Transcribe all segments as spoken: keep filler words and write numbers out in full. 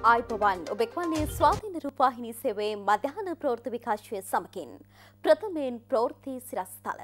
ආයිබෝවන් ඔබ එක්වන්නේ ස්වාධීන රූපවාහිනී සේවයේ මධ්‍යහන ප්‍රවෘත්ති විකාශය සමගින් ප්‍රථමයෙන් ප්‍රවෘත්ති සිරස්තල.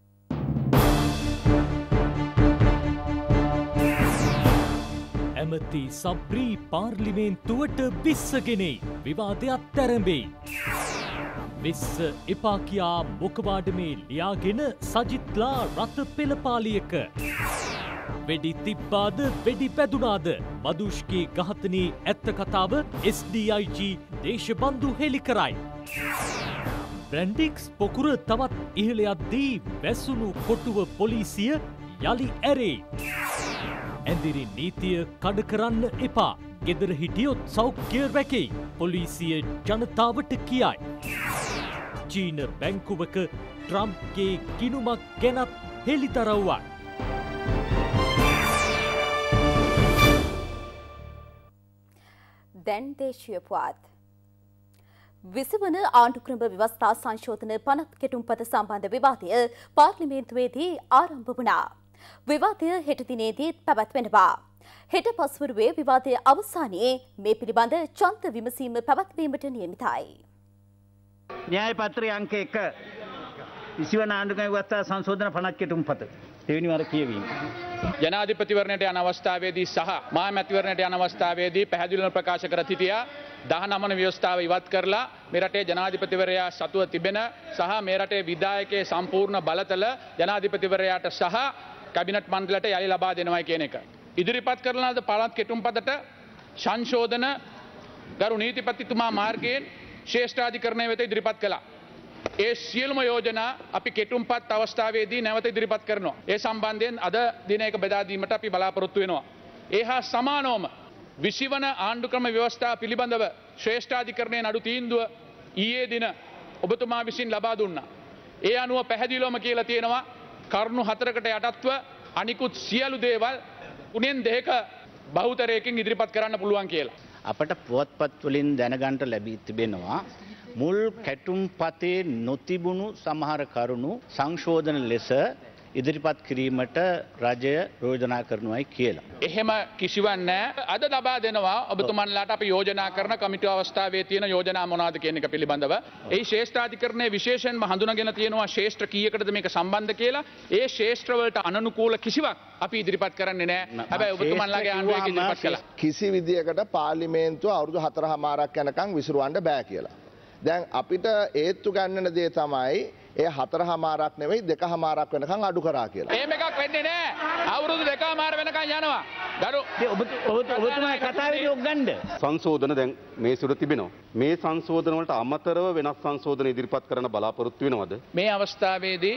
ඇමති සබ්‍රී පාර්ලිමේන්තුවට විස්සගෙනයි විවාදයක් තැරඹෙයි. විස්ස එපා කියා මොකවාඩමේ ලියාගෙන සජිත්ලා රථ පෙළපාලියක. වෙඩි තිබ්බාද වෙඩි පැදුනාද මදුෂ්ගේ ඝාතනයේ ඇත්ත කතාව S D I G Deshabandu හෙළි කරයි. බ්‍රැන්ඩික්ස් පොකුර තවත් ඉහළ යද්දී වැසුණු කොටුව පොලිසිය යලි ඇරේ. ඇඳිරි නීතිය කඩ කරන්න එපා. ගෙදර හිටියොත් සෞඛ්‍ය රැකෙයි. පොලිසිය ජනතාවට කියයි. චීන බැංකුවක ට්‍රම්ප්ගේ ගිණුමක් ගැනත් හෙළිදරව්වක්. දැන් දේශීය පුවත්. විසිවන ආණ්ඩුක්‍රම ව්‍යවස්ථා සංශෝධන පනත් කෙටුම්පත සම්බන්ධ විවාදය පාර්ලිමේන්තුවේදී ආරම්භ වුණා. විවාදය හෙට දිනේදී පැවැත්වෙනවා. හෙට පස්වරුවේ විවාදය අවසානයේ මේ පිළිබඳ ඡන්ද විමසීම පැවැත්වීමට නියමිතයි. න්‍යාය පත්‍රයේ අංක එක විසිවන ආණ්ඩුක්‍රම ව්‍යවස්ථා සංශෝධන පනත් කෙටුම්පත දෙවෙනි වර කියවීම. ජනාධිපතිවරණයට යන අවස්ථාවේදී සහ මහා මැතිවරණයට යන අවස්ථාවේදී පැහැදිලිව ප්‍රකාශ කර සිටියා දහනව වන ව්‍යවස්ථාව ඉවත් කරලා මේ රටේ ජනාධිපතිවරයා සතුව තිබෙන සහ මේ රටේ විධායකයේ සම්පූර්ණ බලතල ජනාධිපතිවරයාට සහ කැබිනට් මණ්ඩලයට යලි ලබා දෙනවා කියන එක. ඉදිරිපත් කරන ලද පළාත් කෙටුම්පතට සංශෝධන ගරු නීතිපතිතුමා මාර්ගයෙන් ශ්‍රේෂ්ඨාධිකරණය වෙත ඉදිරිපත් කළා. ඒ සියලුම යෝජනා අපි කෙටුම්පත් අවස්ථාවේදී නැවත ඉදිරිපත් කරනවා. ඒ සම්බන්ධයෙන් අද දිනයක බෙදා දීමට අපි බලාපොරොත්තු වෙනවා. ඒ හා සමානවම විසිවන ආණ්ඩුක්‍රම ව්‍යවස්ථාව පිළිබඳව ශ්‍රේෂ්ඨාධිකරණයේ නඩු තීන්දුව ඊයේ දින ඔබතුමා විසින් ලබා දුන්නා. ඒ අනුව පැහැදිලිවම කියලා තියෙනවා කරුණු හතරකට යටත්ව අනිකුත් සියලු දේවල් උනෙන් දෙක බහුතරයකින් ඉදිරිපත් කරන්න පුළුවන් කියලා. අපට පුවත්පත් වලින් දැනගන්නට ලැබී තිබෙනවා මුල් කැටුම්පතේ නොතිබුණු සමහර කරුණු සංශෝධන ලෙස ඉදිරිපත් කිරීමට රජය යෝජනා කරනවායි කියලා. එහෙම කිසිවක් නැහැ. අද ලබා දෙනවා ඔබතුමන්ලාට අපි යෝජනා කරන කමිටුව අවස්ථාවේ තියෙන යෝජනා මොනවාද කියන එක පිළිබඳව. ඒ ශ්‍රේෂ්ඨාධිකරණයේ විශේෂයෙන්ම හඳුනාගෙන තියෙනවා ශ්‍රේෂ්ඨ කීයකටද මේක සම්බන්ධ කියලා. ඒ ශ්‍රේෂ්ඨ වලට අනනුකූල කිසිවක් අපි ඉදිරිපත් කරන්නේ නැහැ. හැබැයි ඔබතුමන්ලාගේ ආණ්ඩුවේ ඉදිරිපත් කළා. කිසි විදියකට පාර්ලිමේන්තුව අවුරුදු හතරමාරක් යනකම් විසිරවන්න බෑ කියලා. දැන් අපිට ඒත්තු ගන්නන දේ තමයි ඒ හතරමාරක් නෙවෙයි දෙකමාරක් වෙනකන් අඩු කරා කියලා. එහෙම එකක් වෙන්නේ නැහැ. අවුරුදු දෙකමාර වෙනකන් යනවා. ගරු ඔබතුමා කතාවේදී ඔක් ගන්න. සංශෝධන දැන් මේ සුර තිබෙනවා. මේ සංශෝධන වලට අමතරව වෙනස් සංශෝධන ඉදිරිපත් කරන්න බලාපොරොත්තු වෙනවද? මේ අවස්ථාවේදී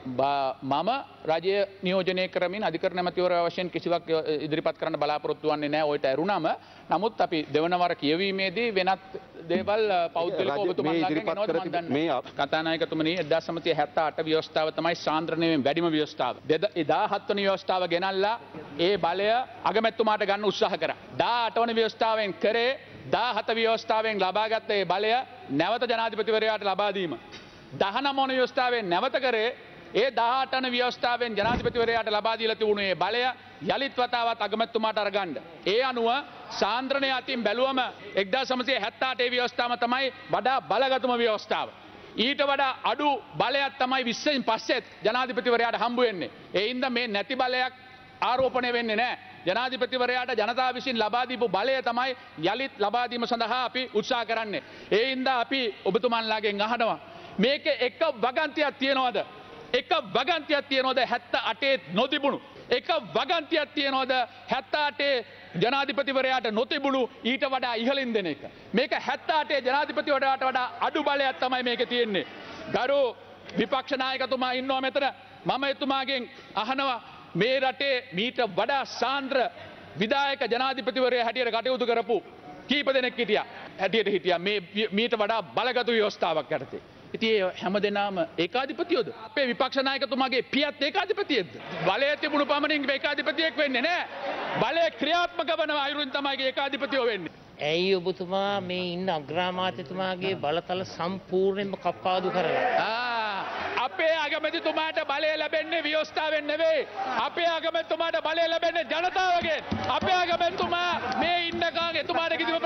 මම රජය නියෝජනය කරමින් අධිකරණ ඇමතිවරයා වශයෙන් කිසිවක් ඉදිරිපත් කරන්න බලාපොරොත්තු වෙන්නේ නැහැ. ඔයට ඇරුණාම නමුත් අපි දෙවන වර කියවීමේදී වෙනත් දේවල් පෞද්ගලිකව ඔබතුමාලාගෙන් එනවද මම දන්නේ. මේ කතානායකතුමනි එක්දාස් නවසිය හැත්තෑ අට ව්‍යවස්ථාව තමයි සාන්ද්‍රණයෙන් වැඩිම ව්‍යවස්ථාව. දාහත් වන ව්‍යවස්ථාව ගෙනල්ලා ඒ බලය අගමැතිතුමාට ගන්න උත්සාහ කරා. දාඅට වන ව්‍යවස්ථාවෙන් කරේ දාහත ව්‍යවස්ථාවෙන් ලබාගත් ඒ බලය නැවත ජනාධිපතිවරයාට ලබා දීම. දහනව වන ව්‍යවස්ථාවෙන් නැවත කරේ ඒ දාහට වන ව්‍යවස්ථාවෙන් ජනාධිපතිවරයාට ලබා දීලා තිබුණු ඒ බලය යලිත් වතාවක් අගමැතිතුමාට අරගන්න. ඒ අනුව සාන්ද්‍රණය අතින් බැලුවම එක්දාස් නවසිය හැත්තෑ අටේ ව්‍යවස්ථාව තමයි වඩා බලගතුම ව්‍යවස්ථාව. ඊට වඩා අඩු බලයක් තමයි විස්සෙන් පස්සෙත් ජනාධිපතිවරයාට හම්බ වෙන්නේ. ඒ හින්දා මේ නැති බලයක් ආරෝපණය වෙන්නේ නැහැ. ජනාධිපතිවරයාට ජනතාව විසින් ලබා දීපු බලය තමයි යලිත් ලබා දීම සඳහා අපි උත්සාහ කරන්නේ. ඒ හින්දා අපි ඔබතුමන්ලාගෙන් අහනවා මේක එක වගන්තියක් තියනවද? එක වගන්තියක් තියනවද හැත්තෑ අටේ නොතිබුණු? එක වගන්තියක් තියනවද හැත්තෑ අටේ ජනාධිපතිවරයාට නොතිබුණු ඊට වඩා ඉහළින් දෙන එක? මේක හැත්තෑ අටේ ජනාධිපතිවරයාට වඩා අඩු බලයක් තමයි මේක තියෙන්නේ. ගරු විපක්ෂ නායකතුමා ඉන්නවා මෙතන. මම එතුමාගෙන් අහනවා මේ රටේ මීට වඩා සාන්ද්‍ර විධායක ජනාධිපතිවරයා හැටියට කටයුතු කරපු කීප දෙනෙක් හිටියා. හැටියට හිටියා මේ මීට වඩා බලගතු ව්‍යවස්ථාවක් යටතේ. ඉතින් හැම දෙනාම ඒකාධිපතියෝද? අපේ විපක්ෂ නායකතුමාගේ පියත් ඒකාධිපතියෙක්ද? බලය තිබුණු පමණින් ඒකාධිපතියෙක් වෙන්නේ නැහැ. බලය ක්‍රියාත්මක වන අයුරින් තමයි ඒකාධිපතියෝ වෙන්නේ. ඇයි ඔබතුමා මේ ඉන්න අග්‍රාමාත්‍යතුමාගේ බලතල සම්පූර්ණයෙන්ම කප්පාදු කරලා? අපේ අගමැතිතුමාට බලය ලැබෙන්නේ ව්‍යවස්ථාවෙන් නෙවෙයි. අපේ අගමැතිතුමාට බලය ලැබෙන්නේ ජනතාවගෙන්. අපේ අගමැතිතුමා මේ ඉන්න කාගේ එතුමාට කිසිම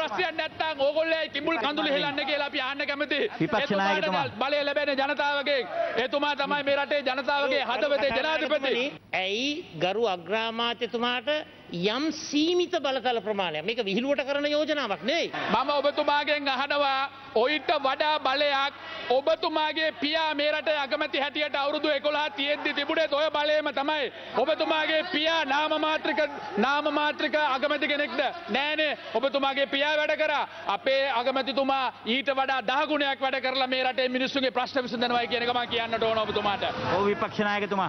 ප්‍රශ්නයක් නැත්තම් ඕගොල්ලෝ කිඹුල් කඳුළු හෙලන්නේ කියලා අපි අහන්න කැමතියි. විපක්ෂ නායකතුමා බලය ලැබෙන ජනතාවගේ එතුමා තමයි මේ රටේ ජනතාවගේ හදවතේ ජනාධිපති. ඇයි ගරු අග්‍රාමාත්‍යතුමාට යම් සීමිත බලතල ප්‍රමාණයක් මේක විහිළුවට කරන යෝජනාවක් නෙවෙයි. මම ඔබතුමාගෙන් අහනවා ඔයිට වඩා බලයක් ඔබතුමාගේ පියා මේ රටේ අගමැති හැටියට අවුරුදු එකොළහ තියෙද්දි තිබුණේ ඔය බලයම තමයි. ඔබතුමාගේ පියා නාම මාත්‍රික නාම මාත්‍රික අගමැති කෙනෙක්ද? නෑනේ. ඔබතුමාගේ පියා වැඩ කරා. අපේ අගමැතිතුමා ඊට වඩා දහ ගුණයක් වැඩ කරලා මේ රටේ මිනිස්සුන්ගේ ප්‍රශ්න විසඳනවායි කියන එක මම කියන්නට ඕන ඔබතුමාට. ඔව් විපක්ෂ නායකතුමා.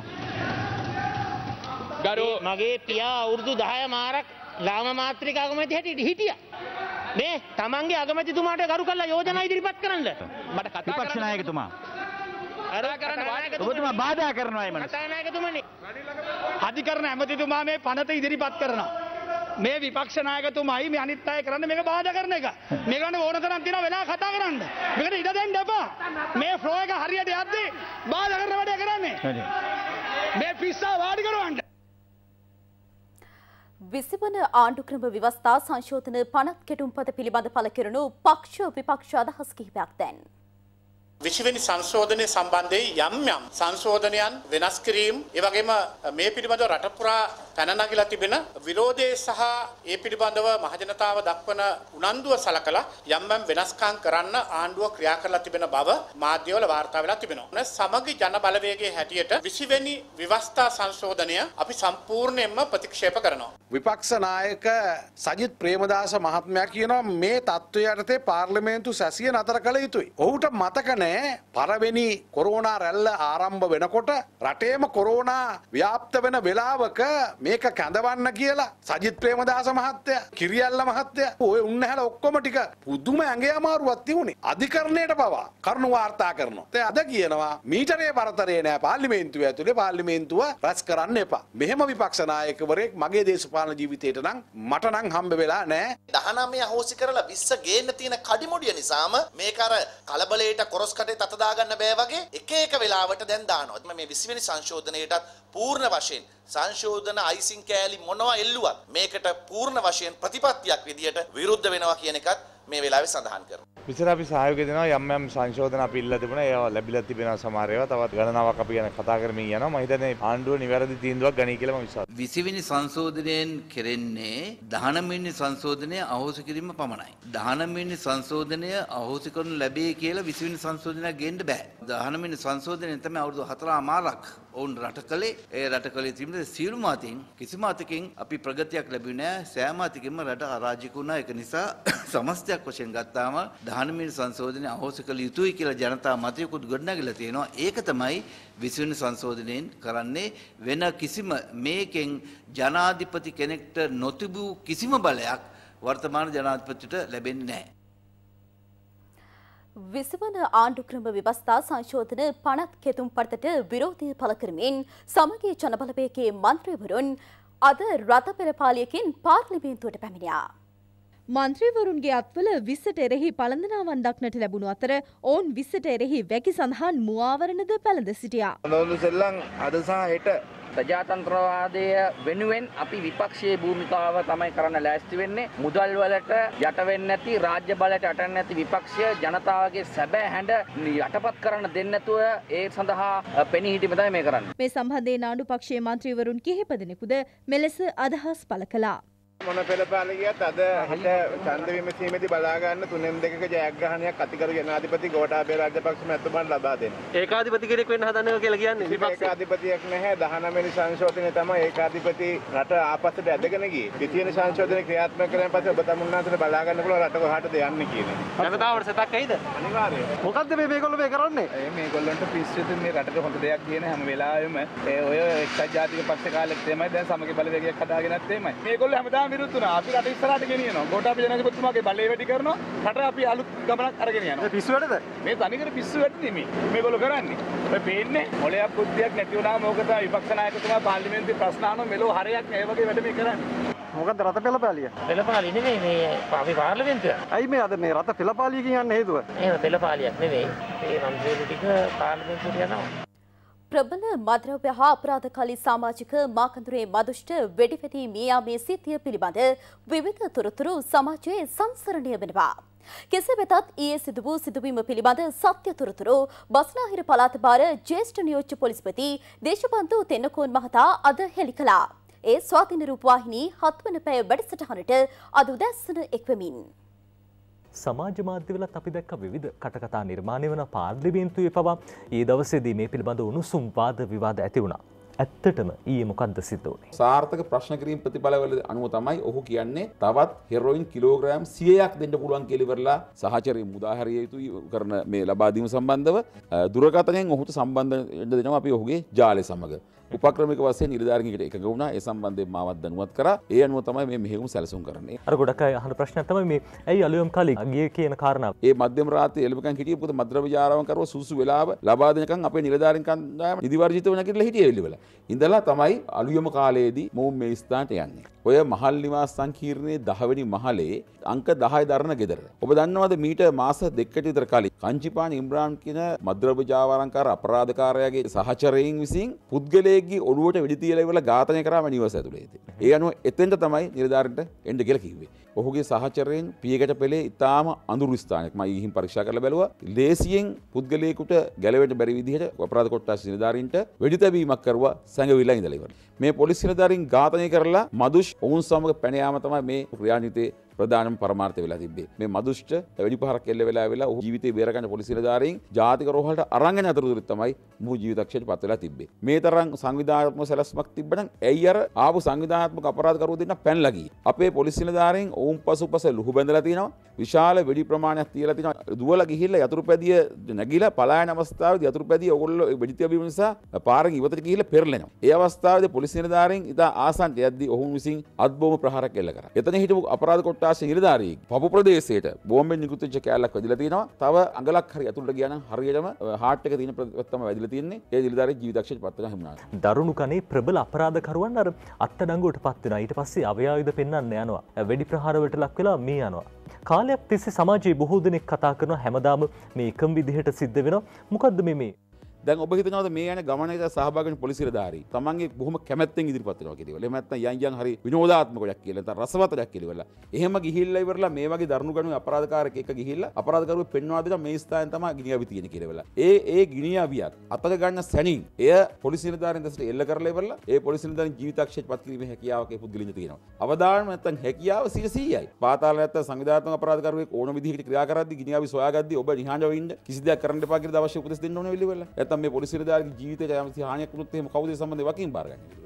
මගේ පියා අවුරුදු දහය මාරක් ලාම මාත්‍රික අගමැති හැටියට හිටියා. මේ තමන්ගේ අගමැතිතුමාට ගරු කරලා යෝජනා ඉදිරිපත් කරන්න. මට කතා කරන්න විපක්ෂ නායකතුමා. අර කරන්න ඔබතුමා බාධා කරනවා මනස. කතා නායකතුමනි. අධිකරණ ඇමතිතුමා මේ පනත ඉදිරිපත් කරනවා. මේ විපක්ෂ නායකතුමායි මේ අනිත් අය කරන්නේ මේක බාධා කරන එක. මේකට ඕන තරම් තියෙනවා වෙලා කතා කරන්න. මේකට ඉඩ දෙන්න එපා. මේ ෆ්ලෝ එක හරියට යද්දී බාධා කරන වැඩේ කරන්නේ. මේ පිස්සා වාඩි කරවන්න. විසිවන ආණ්ඩුක්‍රම ව්‍යවස්ථා සංශෝධන පනත් කෙටුම්පත පිළිබඳ පළ කෙරුණු පක්ෂ විපක්ෂ අදහස් කිහිපයක් දැන්. විසිවෙනි සංශෝධනය සම්බන්ධයෙන් යම් යම් සංශෝධනයන් වෙනස් කිරීම ඒ වගේම මේ පිළිබඳව රට පුරා පැන නගිලා තිබෙන විරෝධය සහ ඒ පිළිබඳව මහජනතාව දක්වන උනන්දුව සලකලා යම් යම් වෙනස්කම් කරන්න ආණ්ඩුව ක්‍රියා කරලා තිබෙන බව මාධ්‍යවල වාර්තා වෙලා තිබෙනවා. සමගි ජන බලවේගයේ හැටියට විසිවෙනි ව්‍යවස්ථා සංශෝධනය අපි සම්පූර්ණයෙන්ම ප්‍රතික්ෂේප කරනවා. විපක්ෂ නායක සජිත් ප්‍රේමදාස මහත්මයා කියනවා මේ තත්ත්වය යටතේ පාර්ලිමේන්තු සැසිය නතර කළ යුතුයි. ඔහුට මතක නැහැ පළවෙනි කොරෝනා රැල්ල ආරම්භ වෙනකොට රටේම කොරෝනා ව්‍යාප්ත වෙන වෙලාවක මේක කැඳවන්න කියලා සජිත් ප්‍රේමදාස මහත්තයා කිරියල්ල මහත්තයා ඔය උන්නහැල ඔක්කොම ටික පුදුම ඇඟේ අමාරුවක් තිබුණේ. අධිකරණයට පවා කරුණු වාර්තා කරනවා. ඒ අද කියනවා මීටරේ පරතරේ නෑ පාර්ලිමේන්තුව ඇතුලේ පාර්ලිමේන්තුව රැස් කරන්න එපා. මෙහෙම විපක්ෂ නායකවරයෙක් මගේ දේශපාලන ජීවිතේට නම් මට නම් හම්බ වෙලා නෑ. දහනවය අහෝසි කරලා විස්ස ගේන්න තියෙන කඩිමුඩිය නිසාම මේක අර කලබලයට කොරස් කටේ තත දාගන්න බෑ වගේ එක එක වෙලාවට දැන් දානවා. මේ විසිවෙනි සංශෝධනයටත් පූර්ණ වශයෙන් සංශෝධන අයිසිං කෑලි මොනවා එල්ලුවත් මේකට පූර්ණ වශයෙන් ප්‍රතිපත්තියක් විදියට විරුද්ධ වෙනවා කියන එකත් මේ වෙලාවේ සඳහන් කරනවා. විතර අපි සහයෝගය දෙනවා යම් යම් සංශෝධන අපි ඉල්ලලා තිබුණා ඒවා ලැබිලා තිබෙනවා සමහර ඒවා තවත් ගණනාවක් අපි ගැන කතා කරමින් යනවා. මම හිතන්නේ ආණ්ඩුව නිවැරදි තීන්දුවක් ගනී කියලා මම විශ්වාසයි. විසිවෙනි සංශෝධනයෙන් කෙරෙන්නේ දහනවවෙනි සංශෝධනය අහෝසි කිරීම පමණයි. දහනවවෙනි සංශෝධනය අහෝසි කරනු ලැබේ කියලා විසිවෙනි සංශෝධනයක් ගේන්න බෑ. දහනවවෙනි සංශෝධනයෙන් තමයි අවුරුදු හතරමාරක් ඔවුන් රට කළේ. ඒ රට කළේ තිබුණේ සියලුම අතින් කිසිම අතකින් අපි ප්‍රගතියක් ලැබුණේ නැහැ. සෑම අතකින්ම රට අරාජික වුණා. ඒක නිසා සමස්තයක් වශයෙන් ගත්තාම දහනවවෙනි සංශෝධනය අහෝසි කළ යුතුයි කියලා ජනතා මතයකුත් ගොඩනැගිලා තියෙනවා. ඒක තමයි විසිවෙනි සංශෝධනයෙන් කරන්නේ. වෙන කිසිම මේකෙන් ජනාධිපති කෙනෙක්ට නොතිබූ කිසිම බලයක් වර්තමාන ජනාධිපතිට ලැබෙන්නේ නැහැ. විසිවන ආණ්ඩුක්‍රම ව්‍යවස්ථා සංශෝධන පනත් කෙතුම්පතට විරෝධය පළ කරමින් සමගි ජනබලවේගයේ මන්ත්‍රීවරුන් අද රථ පෙරපාලියකින් පාර්ලිමේන්තුවට පැමිණියා. මන්ත්‍රීවරුන්ගේ අත්වල විස්සට එරෙහි පළඳනාවන් දක්නට ලැබුණු අතර ඔවුන් විස්සට එරෙහි වැකි සඳහන් මුවාවරණද පැළඳ සිටියා. නෝදු සෙල්ලම් අද සහ හෙට ප්‍රජාතන්ත්‍රවාදය වෙනුවෙන් අපි විපක්ෂයේ භූමිකාව තමයි කරන්න ලෑස්ති වෙන්නේ. මුදල් වලට යට වෙන්නේ නැති, රාජ්‍ය බලයට යට වෙන්නේ නැති විපක්ෂය ජනතාවගේ සැබෑ හැඬ යටපත් කරන්න දෙන්නේ නැතුව ඒ සඳහා පෙනී සිටීම තමයි මේ කරන්නේ. මේ සම්බන්ධයෙන් ආණ්ඩු පක්ෂයේ මන්ත්‍රීවරුන් කිහිප දෙනෙකුද මෙලෙස අදහස් පළ කළා. මොන පෙළපාලියත් අද හෙට ඡන්ද විමසීමේදී බලා ගන්න තුනෙන් දෙකක ජයග්‍රහණයක් අතිගරු ජනාධිපති ගෝඨාභය රාජපක්ෂ මැතිතුමාට ලබා දෙන්න. ඒකාධිපති කෙනෙක් වෙන්න හදනවා කියලා කියන්නේ විපක්ෂ ඒකාධිපතියක් නැහැ. දහනවවෙනි සංශෝධනය තමයි ඒකාධිපති රට ආපස්සට ඇදගෙන ගියේ. දෙතියන සංශෝධනය ක්‍රියාත්මක කරන පස්සේ ඔබ තමුන්නාන්සට බලා ගන්න පුළුවන් රට කොහාටද යන්නේ කියන්නේ. ජනතාවට සතක් ඇයිද? අනිවාර්යයෙන්. මොකද්ද මේ මේගොල්ලෝ මේ කරන්නේ? ඒ මේගොල්ලන්ට පිස්සුතුන් මේ රටට හොඳ දෙයක් කියන හැම වෙලාවෙම ඒ ඔය එක්සත් ජාතික පක්ෂ කාලෙත් තමයි දැන් සමගි බලවේගයක් හදාගෙනත් එමය. මේගොල්ලෝ හැමදාම විරුද්ධ වුණා. අපි රට ඉස්සරහට ගෙනියනවා. ගෝඨාභය ජනාධිපතිතුමාගේ බලය වැඩි කරනවා. රට අපි අලුත් ගමනක් අරගෙන යනවා. මේ පිස්සු වැඩද? මේ තනිකර පිස්සු වැඩ නෙමෙයි. මේගොල්ලෝ කරන්නේ. ඔය පේන්නේ මොලයක් බුද්ධියක් නැති වුණාම මොකද විපක්ෂ නායකතුමා පාර්ලිමේන්තුවේ ප්‍රශ්න අහනවා මෙලෝ හරයක් නෑ වගේ වැඩ මේ කරන්නේ. මොකද්ද රට පෙළපාලිය? පෙළපාලිය නෙමෙයි මේ අපි පාර්ලිමේන්තුව. ඇයි මේ අද මේ රට පෙළපාලිය කියන්නේ හේතුව? එහෙම පෙළපාලියක් නෙමෙයි. ඒ මන්ත්‍රීවරු ටික පාර්ලිමේන්තුවට යනවා. ප්‍රබල මද්‍රව්‍ය හා අපරාධකාරී සමාජික මාකඳුරේ මදුෂ්ට වෙඩිපැටි මියාමේ සිද්ධිය පිළිබඳ විවිධ තොරතුරු සමාජයේ සංසරණය වෙනවා. කෙසේ වෙතත් ඊයේ සිදු වූ සිදුවීම පිළිබඳ සත්‍ය තොරතුරු බස්නාහිර පළාත භාර ජ්‍යෙෂ්ඨ නියෝජ්‍ය පොලිස්පති දේශපන්තු තෙන්නකෝන් මහතා අද හෙළි කළා. ඒ ස්වාධීන රූපවාහිනී හත්වන පැය වැඩසටහනට අද උදැසන එක්වෙමින් සමාජ මාධ්‍යවලත් අපි දැක්ක විවිධ කටකතා නිර්මාණය වන පාර්ලිමේන්තුවේ පවා ඊ දවසේදී මේ පිළිබඳ උණුසුම් වාද විවාද ඇති වුණා. ඇත්තටම ඊයේ මොකද්ද සිද්ධ වුනේ? සාර්ථක ප්‍රශ්න කිරීම ප්‍රතිඵලවල අනුව තමයි ඔහු කියන්නේ තවත් හෙරොයින් කිලෝග්‍රෑම් සියයක් දෙන්න පුළුවන් කියලා ඉවරලා සහචරයෙන් මුදා හැරිය යුතුයි කරන මේ ලබා දීම සම්බන්ධව දුරකථනයෙන් ඔහුට සම්බන්ධ වෙන්න දෙනවා අපි ඔහුගේ ජාලය සමග. උපක්‍රමික වශයෙන් නිලධාරීන්ට එකඟ වුණා. ඒ සම්බන්ධයෙන් මාවත් දැනුවත් කරා. ඒ අනුව තමයි මේ මෙහෙයුම් සැලසුම් කරන්නේ. අර ගොඩක් අය අහන ප්‍රශ්නයක් තමයි මේ ඇයි අලුයම් කාලේ ගියේ කියන කාරණාව. ඒ මධ්‍යම රාත්‍රියේ එළඹකන් හිටියේ මොකද මද්‍රව්‍ය ජාරාවන් කරව සුසු වෙලාව ලබා දෙනකන් අපේ නිලධාරීන් කණ්ඩායම නිදි වර්ජිතව නැගිටලා හිටියේ එළිවල. ඉඳලා තමයි අලුයම කාලයේදී මොවුන් මේ ස්ථානට යන්නේ. ඔය මහල් නිවාස සංකීර්ණයේ දහ වෙනි මහලේ අංක දහය දරන ගෙදර. ඔබ දන්නවද මීට මාස දෙකකට විතර කලින් කංචිපාන ඉම්රාන් කියන මද්‍රව්‍ය ජාවාරම්කාර අපරාධකාරයාගේ සහචරයින් විසින් පුද්ගලයෙක්ගේ ඔළුවට වෙඩි තියලා ඉවරලා ඝාතනය කරාම නිවස ඇතුළේ. ඒ අනුව එතෙන්ට තමයි නිලධාරීන්ට එන්න කියලා කිව්වේ. ඔහුගේ සහචරයෙන් පියගැට පෙළේ ඉතාම අඳුරු ස්ථානයක් මම ඊහින් පරීක්ෂා කරලා බැලුවා. ලේසියෙන් පුද්ගලයෙකුට ගැලවෙන්න බැරි විදිහට අපරාධ කොට්ටාස නිලධාරීන්ට වෙඩි තැබීමක් කරුවා සැඟවිලා ඉඳලා ඉවරයි. මේ පොලිස් නිලධාරීන් ඝාතනය කරලා මදුෂ් ඔවුන් සමග පැන යාම තමයි මේ ක්‍රියානිතේ ප්‍රධානම පරමාර්ථය වෙලා තිබ්බේ. මේ මදුෂ්ට වැඩි පහරක් එල්ල වෙලා වෙලා ඔහු ජීවිතේ බේර ගන්න පොලිස් නිලධාරීන් ජාතික රෝහලට අරන් යන අතරතුරත් තමයි මොහු ජීවිතක්ෂයට පත් වෙලා තිබ්බේ. මේ තරම් සංවිධානාත්මක සැලැස්මක් තිබ්බනම් ඇයි අර ආපු සංවිධානාත්මක අපරාධකරුවෝ දෙන්න පැනලා ගියේ? අපේ පොලිස් නිලධාරීන් ඔවුන් පසුපස ලුහු බැඳලා තියෙනවා. විශාල වෙඩි ප්‍රමාණයක් තියලා තියෙනවා. දුවලා ගිහිල්ලා යතුරු පැදිය නැගිලා පලායන අවස්ථාවේදී යතුරු පැදිය ඕගොල්ලෝ වෙඩි තියබීම නිසා පාරෙන් ඉවතට ගිහිල්ලා පෙරලෙනවා. ඒ අවස්ථාවේදී පොලිස් නිලධාරීන් ඉතා ආසන්නට යද්දී ඔවුන් විසින් අත්බෝම ප්‍රහාරයක් එල්ල කරා. එතන හිටපු අපරාධ කොට්ටාසේ නිලධාරීන් පපු ප්‍රදේශයට බෝම්බෙන් නිකුත් වෙච්ච කෑල්ලක් වැදිලා තියෙනවා. තව අඟලක් හරි අතුලට ගියා නම් හරියටම හાર્ට් එක තියෙන ප්‍රදේශ තමයි වැදිලා තියෙන්නේ. ඒ නිලධාරී ජීවිතක්ෂයට පත් වෙනා හිමුණා. දරුණු කනේ ප්‍රබල අපරාධකරුවන් අර අත්අඩංගුවට පත් වෙනවා. ඊට පස්සේ අවයායුධ පෙන්වන්න යනවා. වෙඩි ප්‍රහාර වලට ලක් වෙලා මේ යනවා. කාලයක් තිස්සේ සමාජයේ බොහෝ දෙනෙක් කතා කරනවා හැමදාම මේ එකම විදිහට සිද්ධ වෙනවා. මොකද්ද මේ මේ දැන් ඔබ හිතනවාද මේ යන ගමනේට සහභාගී වෙන පොලිස් නිලධාරී තමන්ගේ බොහොම කැමැත්තෙන් ඉදිරිපත් වෙනවා කියලා. එහෙම නැත්නම් යන් යන් හරි විනෝදාත්මක දෙයක් කියලා නැත්නම් රසවත් දෙයක් කියලා. එහෙම ගිහිල්ලා ඉවරලා මේ වගේ දරුණු ගණුවේ අපරාධකාරයෙක් එක්ක ගිහිල්ලා අපරාධකරුවෙක් පෙන්වා දෙනවා මේ ස්ථානයේ තමයි ගිනියවි තියෙන්නේ කියලා. ඒ ඒ ගිනියවියත් අතක ගන්න සැනින් එය පොලිස් නිලධාරීන් දැසට එල්ල කරලා ඉවරලා ඒ පොලිස් නිලධාරීන් ජීවිතක්ෂයට පත් කිරීමේ හැකියාවක් ඒ පුද්ගලින්ට තියෙනවා. අවදානම නැත්නම් හැකියාව සිය සීයයි. පාතාල නැත්නම් සංවිධානාත්මක අපරාධකරුවෙක් ඕන විදිහකට ක්‍රියා කරද්දී ගිනියවි සොයාගද්දී ඔබ නිහඬව ඉන්න කිසි දෙයක් කරන්න එපා කියලා අවශ්‍ය උපදෙස් දෙන්න ඕනේ වෙලෙ වෙලා. නැත්නම් මේ පොලිස් නිලධාරීන් ජීවිතයට යම්සි හානියක් වුණොත් එහෙම කවුද ඒ සම්බන්ධයෙන් වකින් බාරගන්නේ?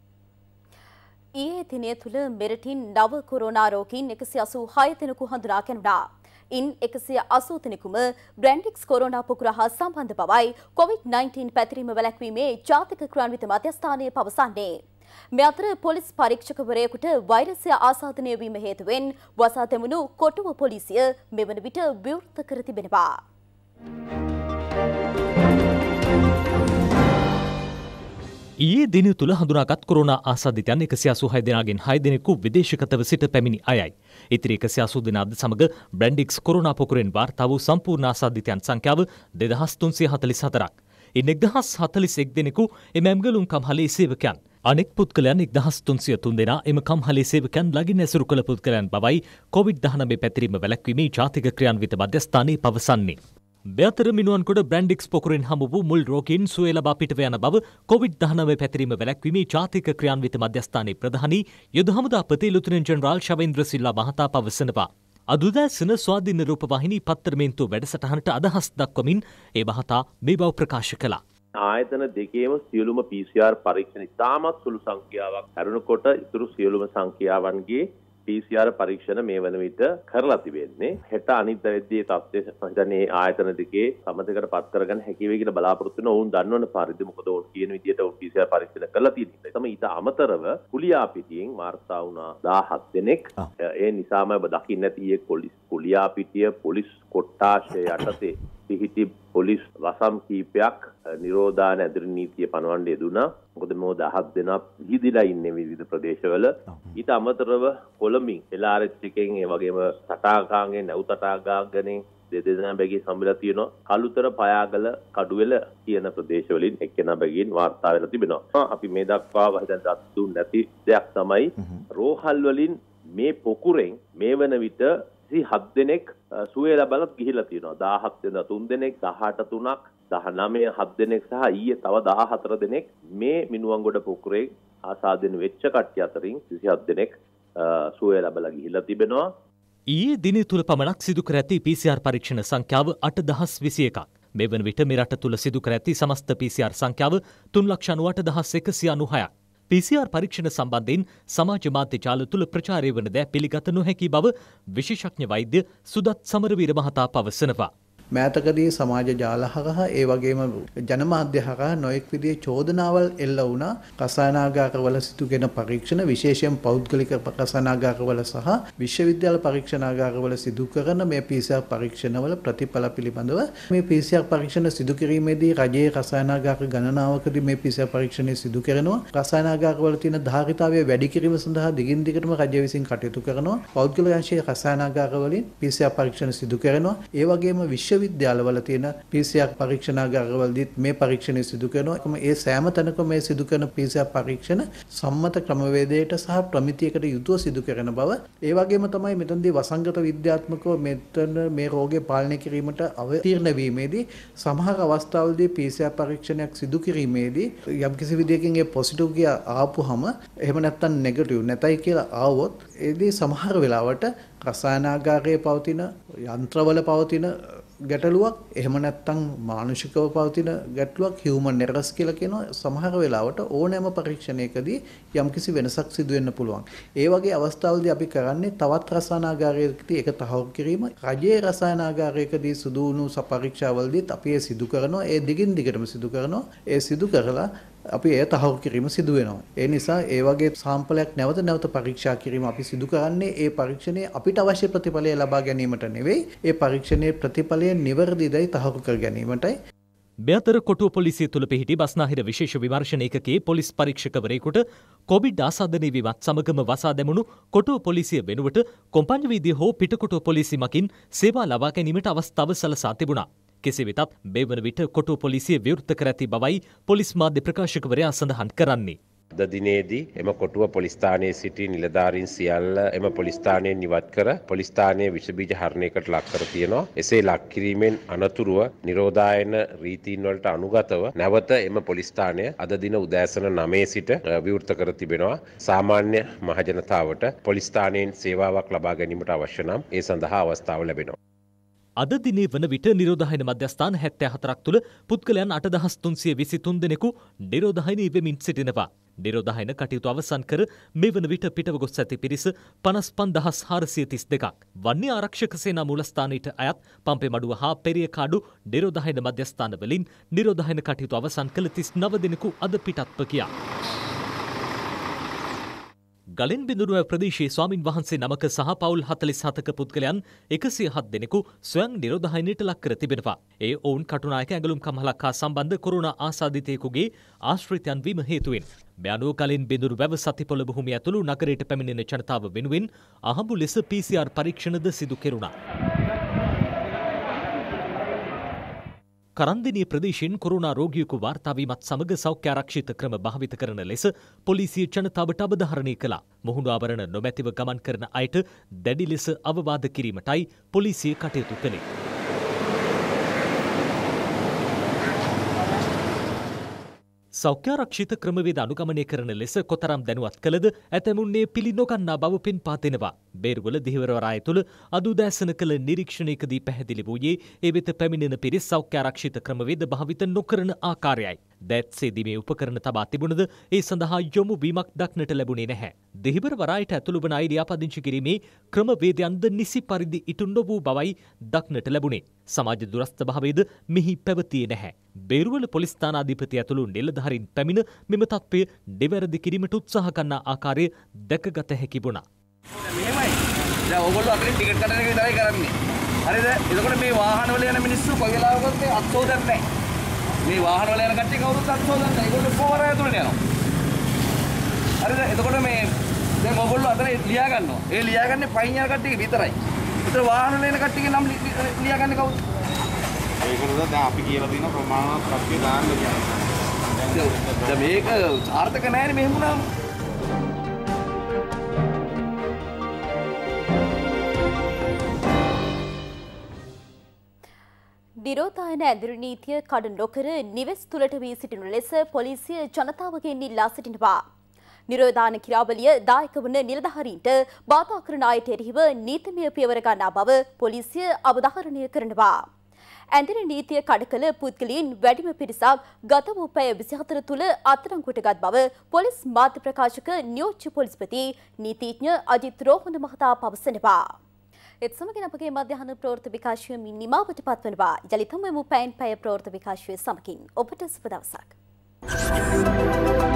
ඊයේ දිනය තුළ මෙරටින් නව කොරෝනා රෝගීන් එකසිය අසූ හය දෙනෙකු හඳුනා ගැනුණා. ඉන් එකසිය අසූ දෙනෙකුම බ්‍රැන්ඩික්ස් කොරෝනා පුකුර හා සම්බන්ධ බවයි කොවිඩ් නයින්ටීන් පැතිරීම වැළැක්වීමේ ජාතික ක්‍රියාන්විත මධ්‍යස්ථානය පවසන්නේ. මේ අතර පොලිස් පරීක්ෂකවරයෙකුට වෛරසය ආසාදනය වීම හේතුවෙන් වසා දැමුණු කොටුව පොලිසිය මෙවන විට විවෘත කර තිබෙනවා. ඊයේ දින තුළ හඳුනාගත් කොරෝනා ආසාදිතයන් එකසිය අසූ හය දෙනාගෙන් හය දෙනෙකු විදේශගතව සිට පැමිණි අයයි. ඉතිරි එකසිය අසූ දෙනාද සමග බ්‍රැන්ඩික්ස් කොරෝනා පොකුරෙන් වාර්තා වූ සම්පූර්ණ ආසාදිතයන් සංඛ්‍යාව දෙදහස් තුන්සිය හතළිස් හතරක්. ඉන් එක්දහස් හතළිස් එක් දෙනෙකු එම ඇම්ගලුම් කම්හලේ සේවකයන්. අනෙක් පුද්ගලයන් එක්දහස් තුන්සිය තුන් දෙනා එම කම්හලේ සේවකයන් ළඟින් ඇසුරු කළ පුද්ගලයන් බවයි කොවිඩ් දහනවය පැතිරීම වැළැක්වීමේ ජාතික ක්‍රියාන්විත මධ්‍යස්ථානයේ පවසන්නේ. බෙතර මිනුවන්කොට බ්‍රැන්ඩික්ස් පොකුරෙන් හමු වූ මුල් රෝගීන් සුවය ලබා පිටව යන බව කොවිඩ් දහනවය පැතිරීම වැළැක්වීමේ ජාතික ක්‍රියාන්විත මධ්‍යස්ථානයේ ප්‍රධානී යුද හමුදාපති ලුතුනන්ට් ජෙනරාල් ශවේන්ද්‍ර සිල්වා මහතා පවසනවා. අද උදෑසන ස්වාධීන රූපවාහිනී පත්තරමේන්තුව වැඩසටහනට අදහස් දක්වමින් ඒ මහතා මේ බව ප්‍රකාශ කළා. ආයතන දෙකේම සියලුම පී සී ආර් පරීක්ෂණ ඉතාමත් සුළු සංඛ්‍යාවක් හැරුණකොට ඉතුරු සියලුම සංඛ්‍යාවන්ගේ පී සී ආර් පරීක්ෂණ මේ වන විට කරලා තිබෙන්නේ. හෙට අනිත් දවසේදී තත්ත්වය සම්පූර්ණේ ආයතන දෙකේ සමතයකට පත් කරගන්න හැකි වෙයි කියලා බලාපොරොත්තු වෙන ඔවුන් දන්නවන පරිදි මොකද ඔවුන් කියන විදිහට ඔවුන් පී සී ආර් පරීක්ෂණ කරලා තියෙනවා. තමයි ඊට අමතරව කුලියාපිටියෙන් වාර්තා වුණා දහහක් දෙනෙක්. ඒ නිසාම ඔබ දකින්න ඇති ඊයේ පොලිස් කුලියාපිටිය පොලිස් කොට්ටාශය යටතේ පිහිටි පොලිස් වසම් කීපයක් නිරෝධාන ඇදිරි නීතිය පනවන්න යෙදුණා. මොකද මේ දහස් දෙනා පිහිදිලා ඉන්නේ විවිධ ප්‍රදේශවල. ඊට අමතරව කොළඹින් එල් ආර් එච් එකෙන් ඒ වගේම තටාකාගෙන් නැව් තටාකාගෙන් දෙදෙනා බැගින් හම්බෙලා තියෙනවා. කළුතර පයාගල කඩුවෙල කියන ප්‍රදේශවලින් එක්කෙනා බැගින් වාර්තා වෙලා තිබෙනවා. අපි මේ දක්වා වහින දත් දුන්නේ නැති දෙයක් තමයි රෝහල් වලින් මේ පොකුරෙන් මේ වන විට හත් දෙනෙක් සුවය ලබලත් ගිහිලා තියෙනවා. දහහක් වෙනදා තුන් දෙනෙක්, දහඅට තුනක්, දහනවය හත් දෙනෙක් සහ ඊයේ තව දහහතර දෙනෙක් මේ මිනුවන්ගොඩ පොකුරේ ආසාදෙන වෙච්ච කට්ටිය අතරින් විසිහත් දෙනෙක් සුවය ලබලා ගිහිලා තිබෙනවා. ඊයේ දින තුල පමණක් සිදු කර ඇති පී සී ආර් පරීක්ෂණ සංඛ්‍යාව අට දහස් විසි එකක්. මේ වන විට මේ රට තුල සිදු කර ඇති සමස්ත පී සී ආර් සංඛ්‍යාව තුන් ලක්ෂ අනූඅට දහස් එකසිය අනූහයක්. පී සී ආර් පරීක්ෂණ සම්බන්ධයෙන් සමාජ මාධ්‍ය ජාල තුල ප්‍රචාරය වන දෑ පිළිගත නොහැකි බව විශේෂඥ වෛද්‍ය සුදත් සමරවීර මහතා පවසනවා. මෑතකදී සමාජ ජාල හරහා ඒ වගේම ජනමාධ්‍ය හරහා නොඑක් විදිහේ චෝදනාවල් එල්ල වුණා රසායනාගාරවල සිදුගෙන පරීක්ෂණ විශේෂයෙන් පෞද්ගලික රසායනාගාරවල සහ විශ්වවිද්‍යාල පරීක්ෂණාගාරවල සිදු කරන මේ පී සී ආර් පරීක්ෂණවල ප්‍රතිඵල පිළිබඳව මේ පී සී ආර් පරීක්ෂණ සිදු කිරීමේදී රජයේ රසායනාගාර ගණනාවකදී මේ පී සී ආර් පරීක්ෂණය සිදු කරනවා. රසායනාගාරවල තියෙන ධාරිතාවය වැඩි කිරීම සඳහා දිගින් දිගටම රජය විසින් කටයුතු කරනවා. පෞද්ගලික අංශයේ රසායනාගාරවලින් පී සී ආර් පරීක්ෂණ සිදු කරනවා. ඒ වගේම විශ්ව විද්‍යාලවල තියෙන පී සී ආර් පරීක්ෂණාගාරවලදීත් මේ පරීක්ෂණය සිදු කරනවා. ඒ සෑම තැනකම මේ සිදු කරන පී සී ආර් පරීක්ෂණ සම්මත ක්‍රමවේදයට සහ ප්‍රමිතියකට යුතුව සිදු කරන බව. ඒ වගේම තමයි මෙතනදී වසංගත විද්‍යාත්මකව මෙතන මේ රෝගය පාලනය කිරීමට අවතීර්ණ වීමේදී සමහර අවස්ථාවලදී පී සී ආර් පරීක්ෂණයක් සිදු කිරීමේදී යම්කිසි විදියකින් ඒ පොසිටිව් කිය ආපුහම එහෙම නැත්නම් නෙගටිව් නැතයි කියලා ආවොත් ඒදී සමහර වෙලාවට රසායනාගාරයේ පවතින යන්ත්‍රවල පවතින ගැටලුවක් එහෙම නැත්නම් මානසිකව පවතින ගැටලුවක් හියුමන් එරර්ස් කියලා කියනවා. සමහර වෙලාවට ඕනෑම පරීක්ෂණයකදී යම්කිසි වෙනසක් සිදු වෙන්න පුළුවන්. ඒ වගේ අවස්ථාවලදී අපි කරන්නේ තවත් රසායනාගාරයකදී ඒක තහවුරු කිරීම. රජයේ රසායනාගාරයකදී සිදු වුණු පරීක්ෂාවලදීත් අපි ඒ සිදු කරනවා. ඒ දිගින් දිගටම සිදු කරනවා. ඒ සිදු කරලා අපි එය තහවුරු කිරීම සිදු වෙනවා. ඒ නිසා ඒ වගේ සාම්පලයක් නැවත නැවත පරීක්ෂා කිරීම අපි සිදු කරන්නේ ඒ පරීක්ෂණයේ අපිට අවශ්‍ය ප්‍රතිඵලය ලබා ගැනීමට නෙවෙයි. ඒ පරීක්ෂණයේ ප්‍රතිඵලය නිවැරදිදයි තහවුරු කර ගැනීමටයි. මේ අතර කොටුව පොලිසිය තුළ පිහිටි බස්නාහිර විශේෂ විමර්ශන ඒකකයේ පොලිස් පරීක්ෂකවරයෙකුට කොවිඩ් ආසාදනය වීමත් සමගම වසා දැමුණු කොටුව පොලිසිය වෙනුවට කොම්පඤ්ඤ වීදිය හෝ පිටකොටුව පොලිසිය මගින් සේවා ලබා ගැනීමට අවස්ථාව සලසා තිබුණා. කෙසේ වෙතත් මේ වන විට කොටුව පොලිසිය විවෘත කර ඇති බවයි පොලිස් මාධ්‍ය ප්‍රකාශකවරයා සඳහන් කරන්නේ. අද දිනේදී එම කොටුව පොලිස් ස්ථානයේ සිටි නිලධාරීන් සියල්ල එම පොලිස් ස්ථානයෙන් ඉවත් කර පොලිස් ස්ථානයේ විෂ බීජ හරණයකට ලක් කර තියෙනවා. එසේ ලක් කිරීමෙන් අනතුරුව නිරෝධායන රීතීන් වලට අනුගතව නැවත එම පොලිස් ස්ථානය අද දින උදෑසන නවයේ සිට විවෘත කර තිබෙනවා. සාමාන්‍ය මහජනතාවට පොලිස් ස්ථානයෙන් සේවාවක් ලබා ගැනීමට අවශ්‍ය නම් ඒ සඳහා අවස්ථාව ලැබෙනවා. අද දිනේ වන විට නිරෝධායන මධ්‍යස්ථාන හැත්තෑ හතරක් තුළ පුද්ගලයන් අටදහස් තුන්සිය විසි තුන් දෙනෙකු නිරෝධායනී වෙමින් සිටිනවා. නිරෝධායන කටයුතු අවසන් කර මේ වන විට පිටව ගොස් ඇති පිරිස පනස් පන්දහස් හාරසිය තිස් දෙකක්. වන්‍ය ආරක්ෂක සේනා මූලස්ථානයට අයත් පම්පෙමඩුව හා පෙරියකාඩු නිරෝධායන මධ්‍යස්ථාන වලින් නිරෝධායන කටයුතු අවසන් කළ තිස් නව දෙනෙකු අද පිටත්ව ගියා. ගලෙන් බිඳුරුව ප්‍රදේශයේ ස්වාමින් වහන්සේ නමක සහ පවුල් හතළිස් හතක පුද්ගලයන් එකසිය හත් දෙනෙකු ස්වයං නිරෝධායනයට ලක් කර තිබෙනවා. ඒ ඔවුන් කටුනායක ඇඟලුම් කම්හලක් හා සම්බන්ධ කොරෝනා ආසාදිතයෙකුගේ ආශ්‍රිතයන් වීම හේතුවෙන්. මේ අනුව ගලෙන් බිඳුරු වැව සතිපොළ භූමිය ඇතුළු නගරයට පැමිණෙන ජනතාව වෙනුවෙන් අහඹු ලෙස පී සී ආර් පරීක්ෂණද සිදු කෙරුණා. කරන්දිනිය ප්‍රදේශයෙන් කොරෝනා රෝගියෙකු වාර්තා වීමත් සමග සෞඛ්‍ය ආරක්ෂිත ක්‍රම භාවිත කරන ලෙස පොලිසිය ජනතාවට අවධාරණය කළා. මුහුණු ආවරණ නොමැතිව ගමන් කරන අයට දැඩි ලෙස අවවාද කිරීමටයි පොලිසිය කටයුතු කළේ. සෞඛ්‍යාරක්ෂිත ක්‍රමවේද අනුගමනය කරන ලෙස කොතරම් දැනුවත් කළද ඇතැමුන්නේ පිළි නොගන්නා බව පෙන්වා දෙනවා. බේරුවල දිහිවරවරාය තුළ අද උදෑසන කළ නිරීක්ෂණයකදී පැහැදිලි වූයේ ඒ වෙත පැමිණෙන පිරිස් සෞඛ්‍යාරක්ෂිත ක්‍රමවේද භාවිත නොකරන ආකාරයයි. දෑත් සේදීමේ උපකරණ තබා තිබුණද ඒ සඳහා යොමු වීමක් දක්නට ලැබුණේ නැහැ. දෙහිවරවරායට ඇතුළු වන අය ලියාපදිංචි කිරීමේ ක්‍රමවේදයන්ද නිසි පරිදි ඉටු නොවූ බවයි දක්නට ලැබුණේ. සමාජ දුරස්ථ භාවයද මෙහි පැවතියේ නැහැ. බේරුවල පොලිස් ස්ථානාධිපති ඇතුළු නිලධාරීන් පැමිණ මෙම තත්ත්වය දෙවැරදි කිරීමට උත්සාහ ගන්නා ආකාරය දැකගත හැකි වුණා. මෙහෙමයි. දැන් ඕගොල්ලෝ අතරින් ටිකට් කටන එක විතරයි කරන්නේ. හරිද? එතකොට මේ වාහන වල යන මිනිස්සු කොයි වෙලාවකත් මේ අත්සෝදක් නැහැ. මේ වාහන වල යන කට්ටිය කවුරුත් අත්සෝදක් නැහැ. ඒගොල්ලෝ පොවරය ඇතුළේ යනවා. හරිද? එතකොට මේ දැන් ඕගොල්ලෝ අතර ලියා ගන්නවා. ඒ ලියාගන්නේ පයින් යන කට්ටිය විතරයි. මෙතන වාහන වල එන කට්ටියගේ නම් ලියාගන්නේ කවුද? ඒකටද දැන් අපි කියලා තියෙන ප්‍රමාණවත් කට්ටිය දාන්න කියන්නේ. දැන් මේක සාර්ථක නැහැනේ මෙහෙම වුණාම. නිරෝධායන ඇඳුරු නීතිය කඩ නොකර නිවෙස් තුළට වී සිටිනු ලෙස පොලිසිය ජනතාවගෙන් ඉල්ලා සිටිනවා. නිරෝධායන ක්‍රියාවලිය දායක වන නිලධාරීන්ට බාධා කරන අයට එරෙහිව නීතිමය පියවර ගන්නා බව පොලිසිය අවධාරණය කරනවා. ඇඳුරු නීතිය කඩ කළ පුද්ගලයන් වැඩිම පිරිසක් ගත වූ පැය විසිහතර තුළ අත්අඩංගුවට ගත් බව පොලිස් මාධ්‍ය ප්‍රකාශක නියෝජ්‍ය පොලිස්පති නීතිඥ අජිත් රෝහණ මහතා පවසනවා. එත් සමගින් අපගේ මධ්‍යහන ප්‍රවෘත්ති විකාශය නිමාවට පත්වනවා. යලිතම එමු පැයෙන් පැය ප්‍රවෘත්ති විකාශය සමගින් ඔබට සුබ දවසක්.